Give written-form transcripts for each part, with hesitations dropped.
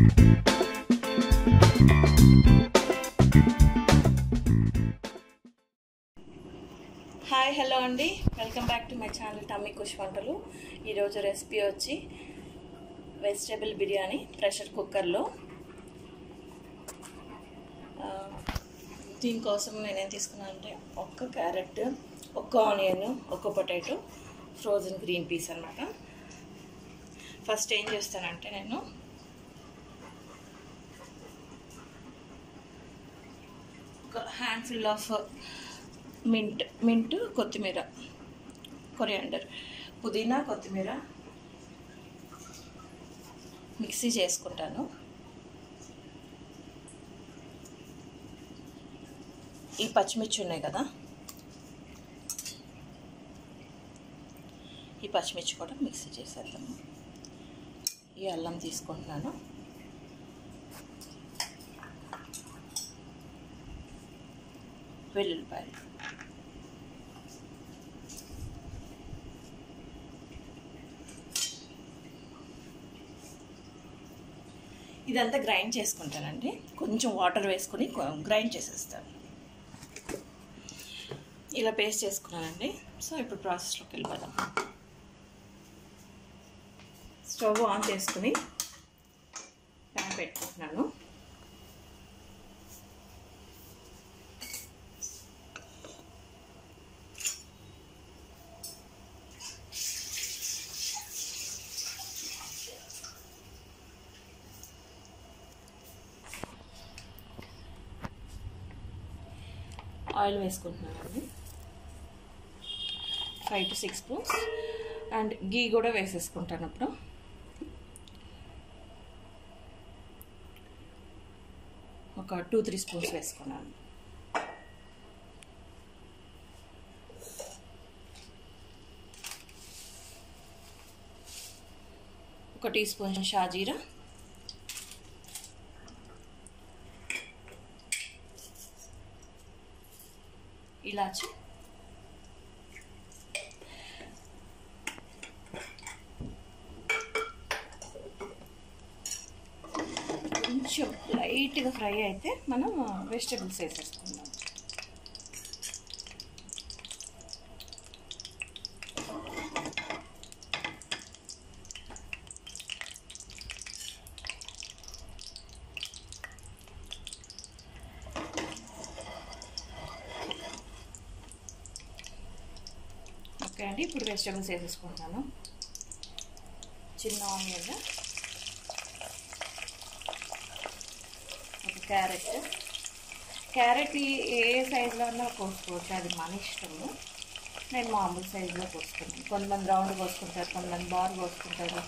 Hi hello అండి, welcome back to my channel tummy Khush వంటలు. ఈరోజు రెసిపీ వచ్చి వెజిటేబుల్ బిర్యానీ ప్రెషర్ కుక్కర్లో. దీనికోసం నేనేం తీసుకున్నాను అంటే ఒక్క క్యారెట్, ఒక్క ఆనియన్, ఒక్క పొటాటో, ఫ్రోజన్ గ్రీన్ పీస్ అన్నమాట. ఫస్ట్ ఏం చేస్తానంటే నేను ఒక హ్యాండ్ఫుల్ ఆఫ్ మింట్, కొత్తిమీర, కొరియాండర్, పుదీనా, కొత్తిమీర మిక్సీ చేసుకుంటాను. ఈ పచ్చిమిర్చి ఉన్నాయి కదా, ఈ పచ్చిమిర్చి కూడా మిక్సీ చేసేద్దాము. ఈ అల్లం తీసుకుంటున్నాను, వెల్లుల్లిపాయలు, ఇదంతా గ్రైండ్ చేసుకుంటానండి. కొంచెం వాటర్ వేసుకొని గ్రైండ్ చేసేస్తాను. ఇలా పేస్ట్ చేసుకున్నానండి. సో ఇప్పుడు ప్రాసెస్లోకి వెళ్ళిపోదాం. స్టవ్ ఆన్ చేసుకుని ప్యాన్ పెట్టుకుంటున్నాను. ఆయిల్ వేసుకుంటున్నానండి, 5 to 6 స్పూన్స్. అండ్ గీ కూడా వేసేసుకుంటాను. అప్పుడు ఒక 2-3 స్పూన్స్ వేసుకున్నాను. ఒక టీ స్పూన్ షాజీరా, ఇలాచి, కొంచెం లైట్గా ఫ్రై అయితే మనం వెజిటేబుల్స్ వేసేసుకుందాం. ఓకే అండి, ఇప్పుడు వెజిటేబుల్స్ వేసేసుకుంటాను. చిన్న ఆనియన్, ఒక క్యారెట్ ఏ సైజులో ఉన్నా కోసుకోవచ్చు, అది మన ఇష్టము. నేను మామూలు సైజులో కోసుకున్నాను. కొంతమంది రౌండ్ కోసుకుంటారు, కొంతమంది బార్ కోసుకుంటారు.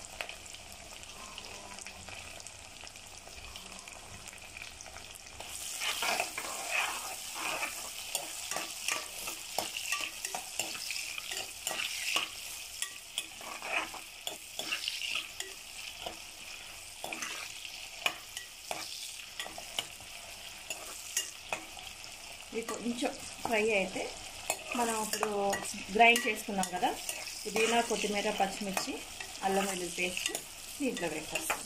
ఇది కొంచెం ఫ్రై అయితే మనం ఇప్పుడు గ్రైండ్ చేసుకున్నాం కదా పుదీనా, కొత్తిమీర, పచ్చిమిర్చి, అల్లం వెల్లుల్లి పేస్ట్ దీంట్లో వేసేస్తాం.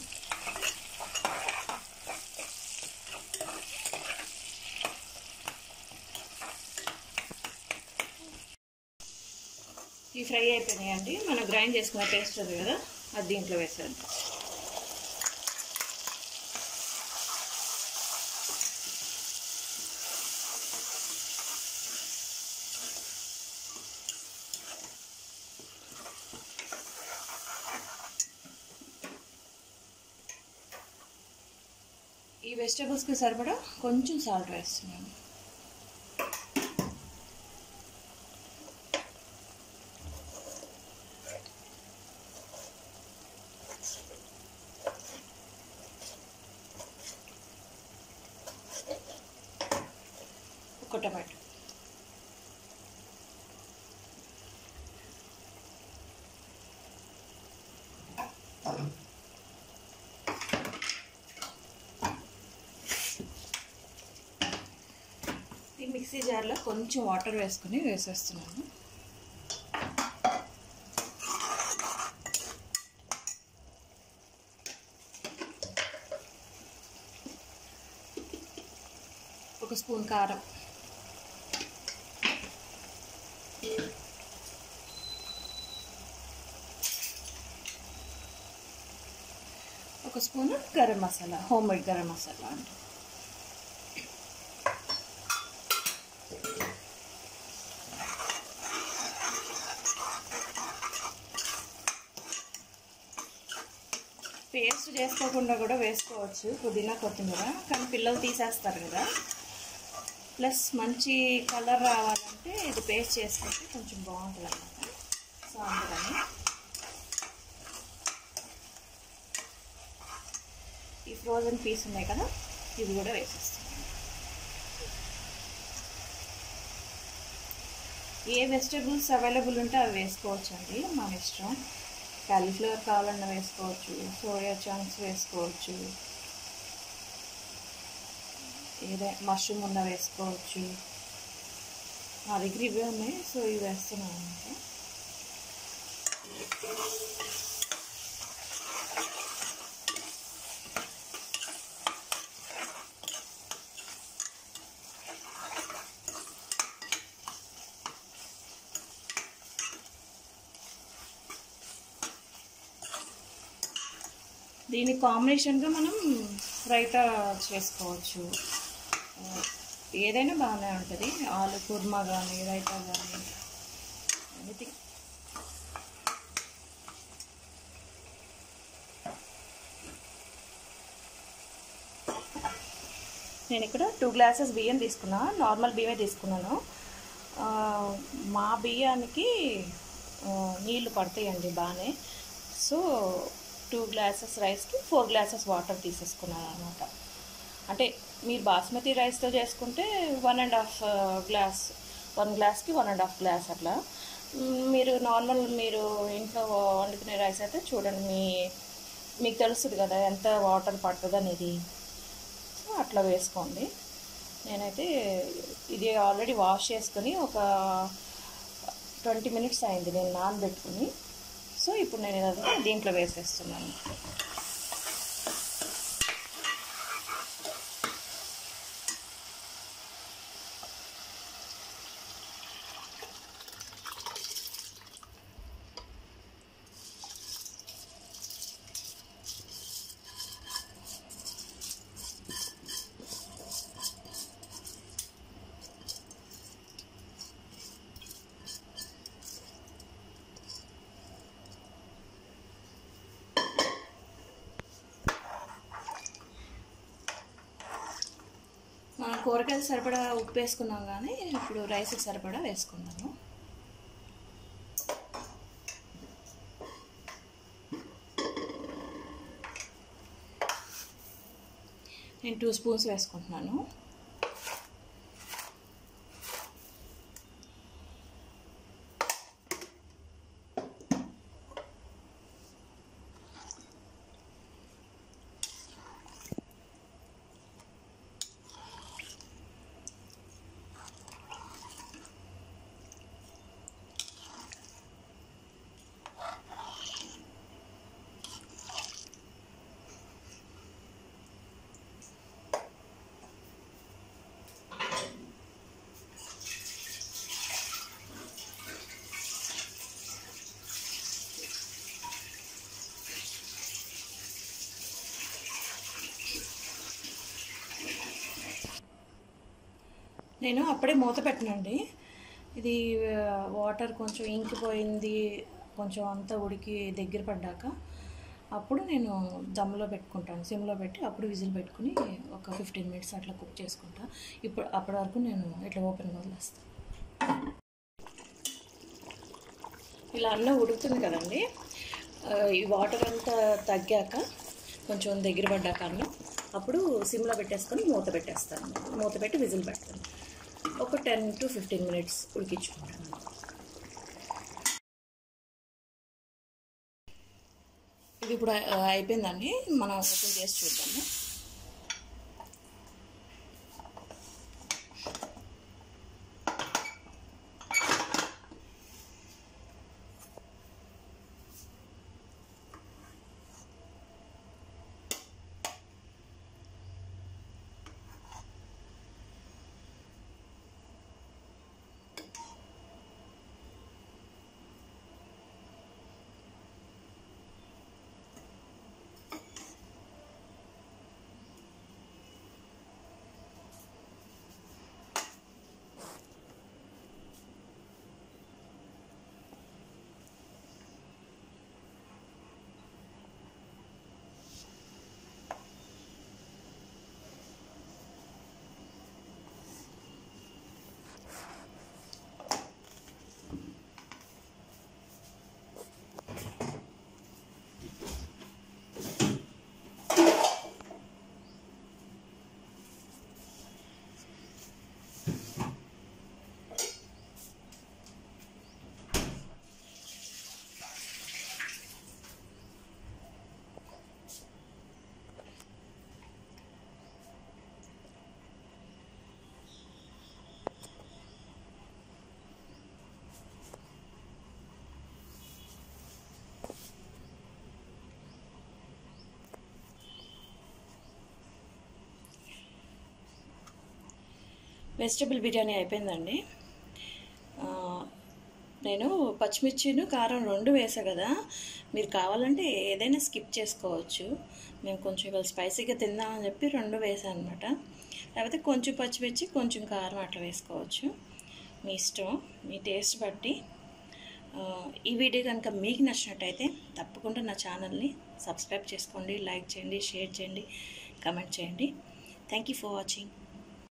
ఈ ఫ్రై అయిపోయినాయండి. మనం గ్రైండ్ చేసుకున్న పేస్ట్ ఉంది కదా, అది దీంట్లో వేసేద్దాం. ఈ వెజిటేబుల్స్కి సరిపడా కొంచెం సాల్ట్ వేస్తున్నాను. ఒక టమాటో, ఈ మిక్సీ జార్లో కొంచెం వాటర్ వేసుకుని వేసేస్తున్నాను. 1 స్పూన్ కారం, 1 spoon garam masala, homemade garam masala అంటే. పేస్ట్ చేసుకోకుండా కూడా వేసుకోవచ్చు పుదీనా కొత్తిమీర, కానీ పిల్లలు తీసేస్తారు కదా. ప్లస్ మంచి కలర్ రావాలంటే ఇది పేస్ట్ చేసుకుంటే కొంచెం బాగుంటుంది అన్నమాట. సో అందుకని ఈ ఫ్రోజన్ పీస్ ఉన్నాయి కదా, ఇవి కూడా వేసేస్తాను. ఏ వెజిటేబుల్స్ అవైలబుల్ ఉంటే అవి వేసుకోవచ్చు అండి, మన ఇష్టం. కాలీఫ్లవర్ కావాలన్నా వేసుకోవచ్చు, సోయా చంక్స్ వేసుకోవచ్చు, ఏదైనా మష్రూమ్ ఉన్నా వేసుకోవచ్చు. నా దగ్గర ఇవే ఉన్నాయి, సో ఇవి వేస్తున్నాను అనమాట. దీని కాంబినేషన్గా మనం రైతా చేసుకోవచ్చు, ఏదైనా బాగానే ఉంటుంది. ఆలు కుర్మా కానీ రైతా కానీ ఎనీథింగ్. నేను ఇక్కడ 2 గ్లాసెస్ బియ్యం తీసుకున్నా, నార్మల్ బియ్యమే తీసుకున్నాను. మా బియ్యానికి నీళ్ళు పడతాయండి బాగానే. సో 2 గ్లాసెస్ రైస్కి 4 గ్లాసెస్ వాటర్ తీసేసుకున్నాను అనమాట. అంటే మీరు బాస్మతి రైస్తో చేసుకుంటే 1.5 గ్లాస్, 1 గ్లాస్కి 1.5 గ్లాస్ అట్లా. మీరు నార్మల్ మీరు ఇంట్లో వండుకునే రైస్ అయితే చూడండి, మీకు తెలుస్తుంది కదా ఎంత వాటర్ పడుతుంది అనేది. సో అట్లా వేసుకోండి. నేనైతే ఇది ఆల్రెడీ వాష్ చేసుకుని ఒక 20 మినిట్స్ అయింది నేను నానబెట్టుకుని. సో ఇప్పుడు నేను ఇదంతా దీంట్లో వేసేస్తున్నాను. మనం కూరగాయలు సరిపడా ఉప్పు వేసుకున్నాం, కానీ ఇప్పుడు రైస్కి సరిపడా వేసుకుందాము. నేను 2 స్పూన్స్ వేసుకుంటున్నాను. నేను అప్పుడే మూత పెట్టనండి. ఇది వాటర్ కొంచెం ఇంకిపోయింది, కొంచెం అంతా ఉడికి దగ్గర పడ్డాక అప్పుడు నేను దమ్లో పెట్టుకుంటాను, సిమ్లో పెట్టి అప్పుడు విజిల్ పెట్టుకుని ఒక 15 మినిట్స్ అట్లా కుక్ చేసుకుంటా. అప్పటి వరకు నేను ఇట్లా ఓపెన్గా వదిలేస్తాను. ఇలా అన్నం ఉడుకుతుంది కదండి, ఈ వాటర్ అంతా తగ్గాక కొంచెం దగ్గర పడ్డాక అన్నం అప్పుడు సిమ్లో పెట్టేసుకొని మూత పెట్టేస్తాను. మూత పెట్టి విజిల్ పెడతాను. ఒక 10 to 15 మినిట్స్ ఉడికించుకుంటాను. ఇది ఇప్పుడు అయిపోయిందండి, మనం ఓపెన్ చేసి చూద్దాము. వెజిటబుల్ బిర్యానీ అయిపోయిందండి. నేను పచ్చిమిర్చిను కారం 2 వేసా కదా, మీరు కావాలంటే ఏదైనా స్కిప్ చేసుకోవచ్చు. మేము కొంచెం ఇవాళ స్పైసీగా తిందామని చెప్పి 2 వేసాను అనమాట. లేకపోతే కొంచెం పచ్చిమిర్చి కొంచెం కారం అట్లా వేసుకోవచ్చు, మీ ఇష్టం, మీ టేస్ట్ బట్టి. ఈ వీడియో కనుక మీకు నచ్చినట్టయితే తప్పకుండా నా ఛానల్ని సబ్స్క్రైబ్ చేసుకోండి, లైక్ చేయండి, షేర్ చేయండి, కమెంట్ చేయండి. Thank you for watching.